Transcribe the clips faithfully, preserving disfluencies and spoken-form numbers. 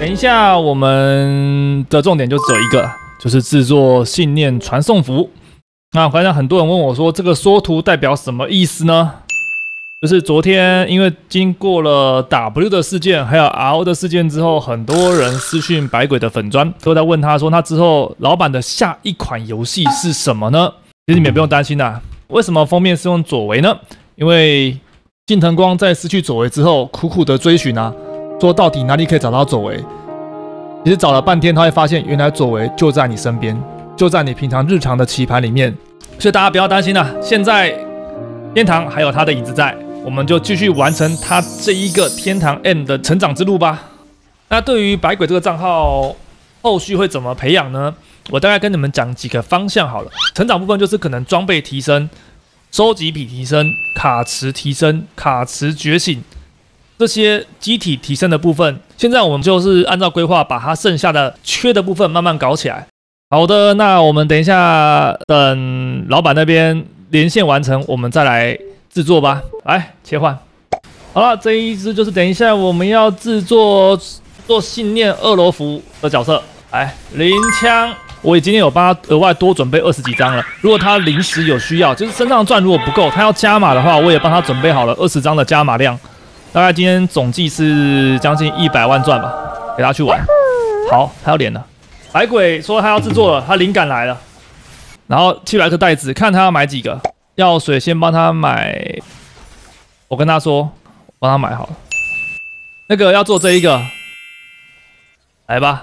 等一下，我们的重点就只有一个，就是制作信念传送符。那好像很多人问我说，这个缩图代表什么意思呢？就是昨天因为经过了 W 的事件，还有 R O 的事件之后，很多人私讯百鬼的粉专，都在问他说，那之后老板的下一款游戏是什么呢？其实你们也不用担心啦，为什么封面是用左为呢？因为近藤光在失去左为之后，苦苦的追寻啊。说到底哪里可以找到左为？其实找了半天，他会发现原来左为就在你身边，就在你平常日常的棋盘里面。所以大家不要担心了，现在天堂还有他的影子在，我们就继续完成他这一个天堂 M 的成长之路吧。那对于百鬼这个账号，后续会怎么培养呢？我大概跟你们讲几个方向好了。成长部分就是可能装备提升、收集品提升、卡池提升、卡池觉醒。这些机体提升的部分，现在我们就是按照规划，把它剩下的缺的部分慢慢搞起来。好的，那我们等一下等老板那边连线完成，我们再来制作吧。来切换，好了，这一支就是等一下我们要制作做信念二楼符的角色。来，灵枪，我今天有帮他额外多准备二十几张了。如果他临时有需要，就是身上的钻如果不够，他要加码的话，我也帮他准备好了二十张的加码量。大概今天总计是将近一百万钻吧，给他去玩。好，他要连了。百鬼说他要制作了，他灵感来了。然后七百颗袋子，看他要买几个。药水先帮他买，我跟他说，帮他买好了。那个要做这一个，来吧，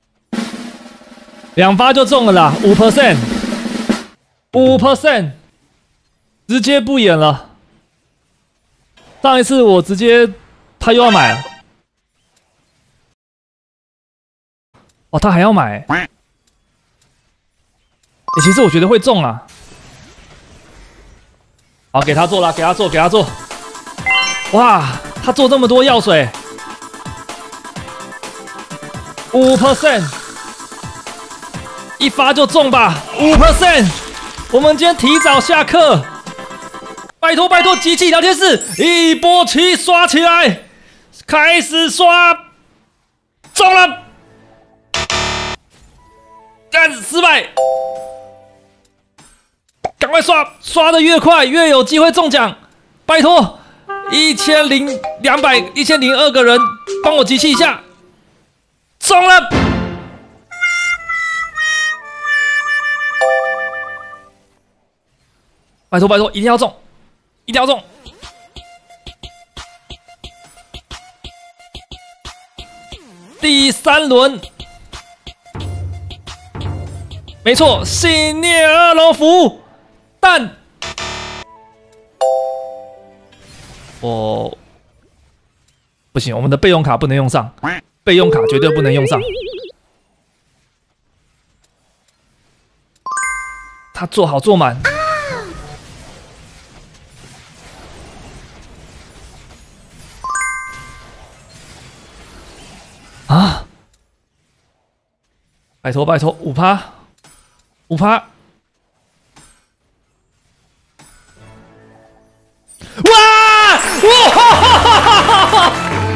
两发就中了啦，五 percent， 五 percent， 直接不演了。上一次我直接，他又要买了，哦，他还要买，欸，其实我觉得会中啊，好，给他做啦，给他做，给他做，哇，他做这么多药水，五 percent， 一发就中吧，五 percent， 我们今天提早下课。拜托拜托，机器聊天室一波起刷起来，开始刷，中了，干失败，赶快刷，刷的越快越有机会中奖，拜托，一千零两百一千零二个人帮我集气一下，中了，拜托拜托，一定要中。一定要中！第三轮，没错，信念二楼符，但我不行，我们的备用卡不能用上，备用卡绝对不能用上。他做好做满。啊！拜托拜托，五趴，五趴！哇！哇！哈哈哈哈哈！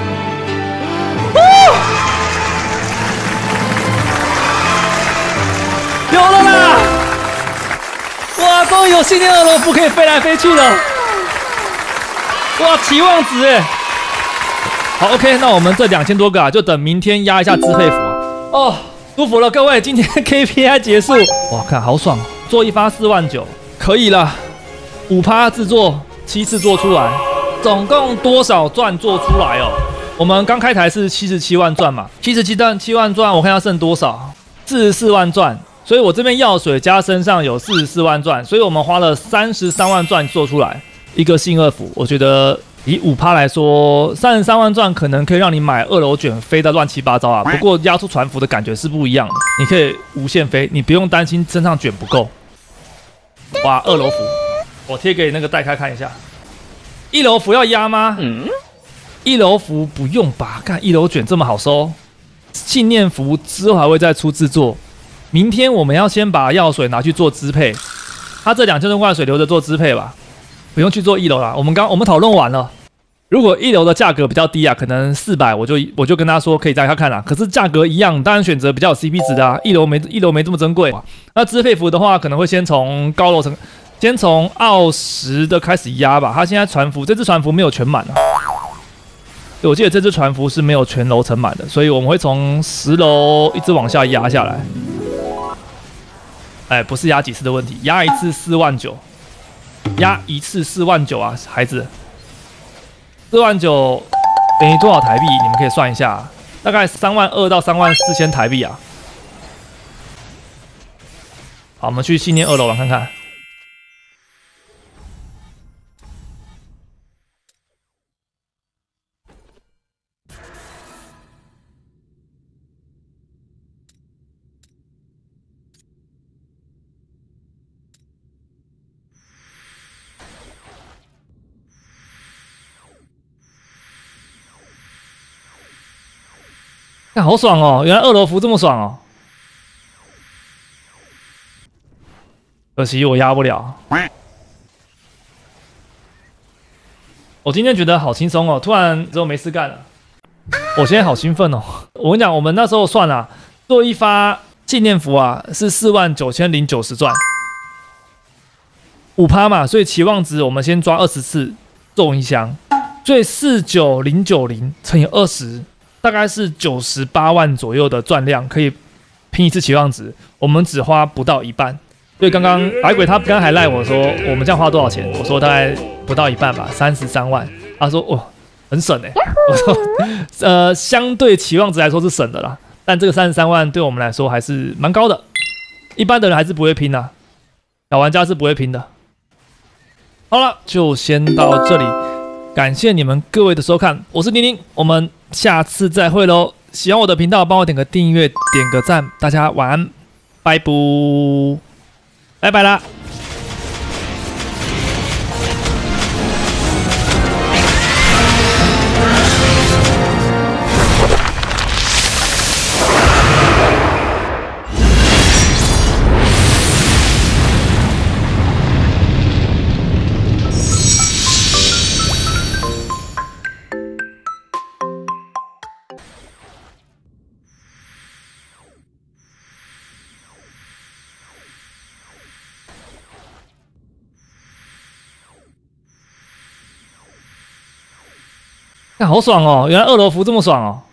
有了啦！哇，终于有信念二楼符可以飞来飞去了！哇，期望值哎！好 ，OK， 那我们这两千多个啊，就等明天压一下支配符啊。哦，舒服了，各位，今天 K P I 结束，哇，看好爽，做一发四万九，可以了。五趴制作，七次做出来，总共多少钻做出来哦？我们刚开台是七十七万钻嘛，七十七钻七万钻，我看要剩多少？四十四万钻，所以我这边药水加身上有四十四万钻，所以我们花了三十三万钻做出来一个信二符，我觉得。以五趴来说，三十三万钻可能可以让你买二楼卷飞得乱七八糟啊。不过压出船服的感觉是不一样的，你可以无限飞，你不用担心身上卷不够。哇，二楼服，我贴给那个代开看一下。一楼服要压吗？嗯，一楼服不用吧？看一楼卷这么好收，信念服之后还会再出制作。明天我们要先把药水拿去做支配，它这两千多块水留着做支配吧。不用去做一楼啦，我们刚我们讨论完了。 如果一楼的价格比较低啊，可能四百，我就我就跟他说可以再看看啦。可是价格一样，当然选择比较有 C P 值的啊。一楼没一楼没这么珍贵。那支配服的话，可能会先从高楼层，先从奥十的开始压吧。他现在船服这只船服没有全满啊。我记得这只船服是没有全楼层满的，所以我们会从十楼一直往下压下来。哎，不是压几次的问题，压一次四万九，压一次四万九啊，孩子。四万九等于多少台币？你们可以算一下，大概三万二到三万四千台币啊。好，我们去信念二楼玩看看。看好爽哦！原来二楼服这么爽哦。可惜我压不了。我今天觉得好轻松哦，突然之后没事干了。我现在好兴奋哦！我跟你讲，我们那时候算啊，做一发纪念服啊是四万九千零九十钻，五趴嘛，所以期望值我们先抓二十次中一箱，所以四九零九零乘以二十。大概是九十八万左右的钻量，可以拼一次期望值，我们只花不到一半。所以刚刚白鬼他刚刚还赖我说，我们这样花多少钱？我说大概不到一半吧，三十三万。他说哦，很省哎、欸。我说呃，相对期望值来说是省的啦，但这个三十三万对我们来说还是蛮高的，一般的人还是不会拼的、啊，小玩家是不会拼的。好了，就先到这里。感谢你们各位的收看，我是宁宁，我们下次再会喽！喜欢我的频道，帮我点个订阅，点个赞，大家晚安，拜拜，拜拜啦！看好爽哦！原来二楼服这么爽哦！